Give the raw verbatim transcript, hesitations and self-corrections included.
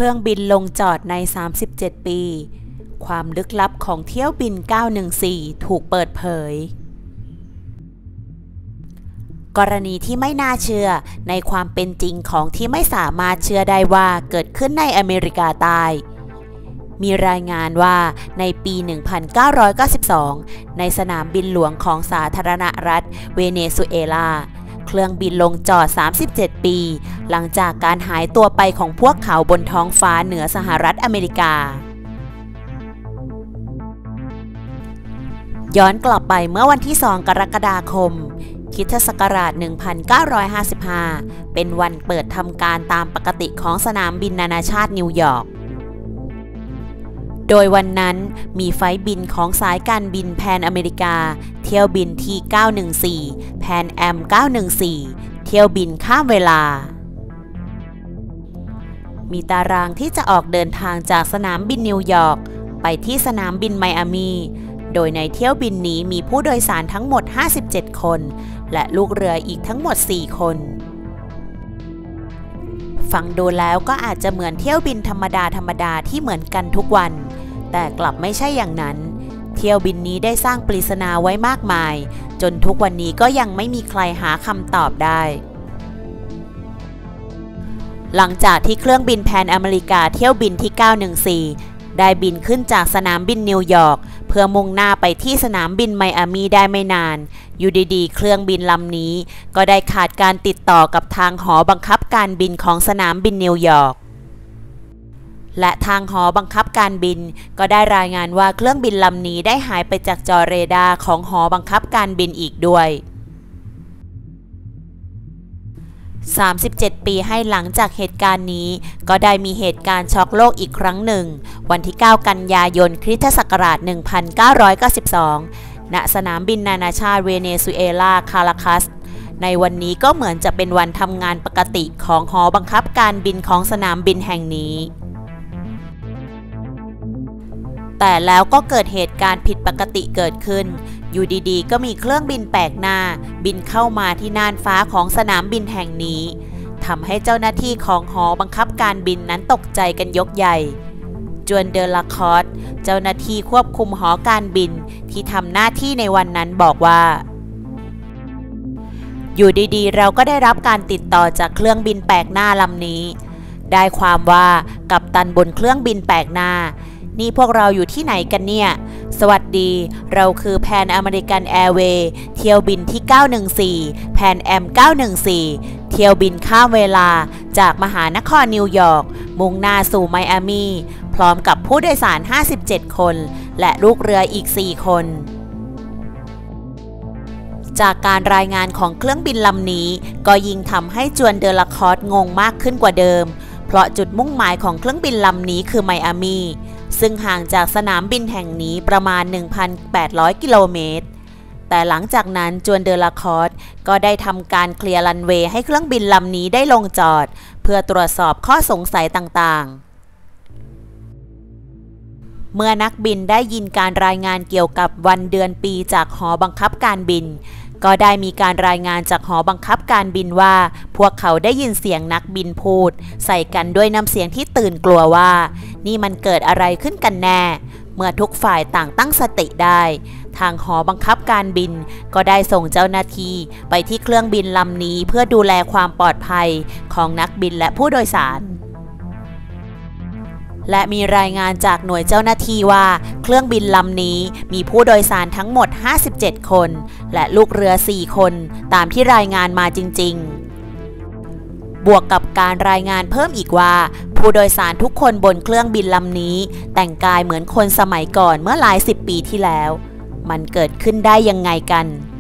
รื่องบินลงจอดในสามสิบเจ็ดปีความลึกลับของเที่ยวบินเก้าหนึ่งสี่ถูกเปิดเผยกรณีที่ไม่น่าเชื่อในความเป็นจริงของที่ไม่สามารถเชื่อได้ว่าเกิดขึ้นในอเมริกาใต้มีรายงานว่าในปี หนึ่งพันเก้าร้อยเก้าสิบสอง ในสนามบินหลวงของสาธารณรัฐเวเนซุเอลาเครื่องบินลงจอดสามสิบเจ็ดปีหลังจากการหายตัวไปของพวกเขาบนท้องฟ้าเหนือสหรัฐอเมริกาย้อนกลับไปเมื่อวันที่สองกรกฎาคมคริสตศักราช หนึ่งพันเก้าร้อยห้าสิบห้า เป็นวันเปิดทำการตามปกติของสนามบินนานาชาตินิวยอร์กโดยวันนั้นมีไฟล์บินของสายการบินแพนอเมริกาเที่ยวบินที่เก้าหนึ่งสี่แพนแอมเก้าหนึ่งสี่เที่ยวบินข้ามเวลามีตารางที่จะออกเดินทางจากสนามบินนิวยอร์กไปที่สนามบินไมอามีโดยในเที่ยวบินนี้มีผู้โดยสารทั้งหมดห้าสิบเจ็ดคนและลูกเรืออีกทั้งหมดสี่คนฟังดูแล้วก็อาจจะเหมือนเที่ยวบินธรรมดาธรรมดาที่เหมือนกันทุกวันแต่กลับไม่ใช่อย่างนั้นเที่ยวบินนี้ได้สร้างปริศนาไว้มากมายจนทุกวันนี้ก็ยังไม่มีใครหาคำตอบได้หลังจากที่เครื่องบินแพนอเมริกาเที่ยวบินที่เก้าหนึ่งสี่ได้บินขึ้นจากสนามบินนิวยอร์กเพื่อมุ่งหน้าไปที่สนามบินไมอามีได้ไม่นานอยู่ดีๆเครื่องบินลำนี้ก็ได้ขาดการติดต่อกับทางหอบังคับการบินของสนามบินนิวยอร์กและทางหอบังคับการบินก็ได้รายงานว่าเครื่องบินลำนี้ได้หายไปจากจอเรดาร์ของหอบังคับการบินอีกด้วยสามสิบเจ็ดปีให้หลังจากเหตุการณ์นี้ก็ได้มีเหตุการณ์ช็อกโลกอีกครั้งหนึ่งวันที่เก้ากันยายนคริสตศักราช หนึ่งพันเก้าร้อยเก้าสิบสอง ณ สนามบินนานาชาติเวเนซุเอลาคาราคัสในวันนี้ก็เหมือนจะเป็นวันทำงานปกติของหอบังคับการบินของสนามบินแห่งนี้แต่แล้วก็เกิดเหตุการณ์ผิดปกติเกิดขึ้นอยู่ดีๆก็มีเครื่องบินแปลกหน้าบินเข้ามาที่น่านฟ้าของสนามบินแห่งนี้ทำให้เจ้าหน้าที่ของหอบังคับการบินนั้นตกใจกันยกใหญ่จวนเดอลาคอร์ตเจ้าหน้าที่ควบคุมหอการบินที่ทำหน้าที่ในวันนั้นบอกว่าอยู่ดีๆเราก็ได้รับการติดต่อจากเครื่องบินแปลกหน้าลำนี้ได้ความว่ากัปตันบนเครื่องบินแปลกหน้านี่พวกเราอยู่ที่ไหนกันเนี่ยสวัสดีเราคือแพนอเมริกันแอร์เวย์เที่ยวบินที่เก้าหนึ่งสี่แพนแอมเก้าหนึ่งสี่เที่ยวบินข้ามเวลาจากมหานครนิวยอร์กมุ่งหน้าสู่ไมอามีพร้อมกับผู้โดยสารห้าสิบเจ็ดคนและลูกเรืออีกสี่คนจากการรายงานของเครื่องบินลำนี้ก็ยิ่งทำให้จวนเดอลาคอร์ตงงมากขึ้นกว่าเดิมเพราะจุดมุ่งหมายของเครื่องบินลำนี้คือไมอามีซึ่งห่างจากสนามบินแห่งนี้ประมาณ หนึ่งพันแปดร้อย กิโลเมตรแต่หลังจากนั้นจวนเดอลาคอร์ตก็ได้ทำการเคลียร์รันเวย์ให้เครื่องบินลำนี้ได้ลงจอดเพื่อตรวจสอบข้อสงสัยต่างๆเมื่อนักบินได้ยินการรายงานเกี่ยวกับวันเดือนปีจากหอบังคับการบินก็ได้มีการรายงานจากหอบังคับการบินว่าพวกเขาได้ยินเสียงนักบินพูดใส่กันด้วยน้ำเสียงที่ตื่นกลัวว่านี่มันเกิดอะไรขึ้นกันแน่เมื่อทุกฝ่ายต่างตั้งสติได้ทางหอบังคับการบินก็ได้ส่งเจ้าหน้าที่ไปที่เครื่องบินลำนี้เพื่อดูแลความปลอดภัยของนักบินและผู้โดยสารและมีรายงานจากหน่วยเจ้าหน้าที่ว่าเครื่องบินลำนี้มีผู้โดยสารทั้งหมดห้าสิบเจ็ดคนและลูกเรือสี่คนตามที่รายงานมาจริงๆบวกกับการรายงานเพิ่มอีกว่าผู้โดยสารทุกคนบนเครื่องบินลำนี้แต่งกายเหมือนคนสมัยก่อนเมื่อหลายสิบปีที่แล้วมันเกิดขึ้นได้ยังไงกัน